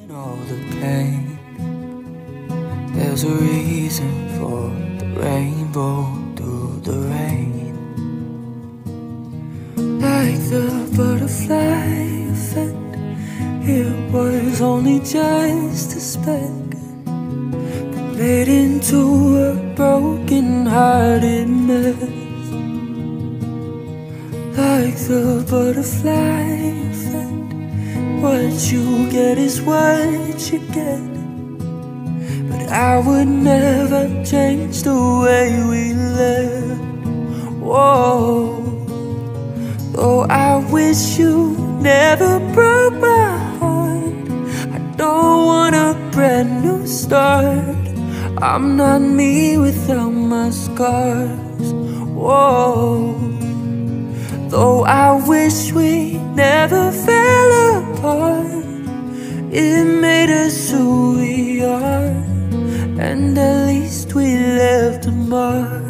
All the pain, there's a reason for the rainbow through the rain. Like the butterfly effect, it was only just a speck, but made into a broken-hearted mess. Like the butterfly effect, what you get is what you get. But I would never change the way we lived. Whoa. Though I wish you never broke my heart, I don't want a brand new start. I'm not me without my scars. Whoa. Though I wish we never fell apart, it made us who we are, and at least we left a mark.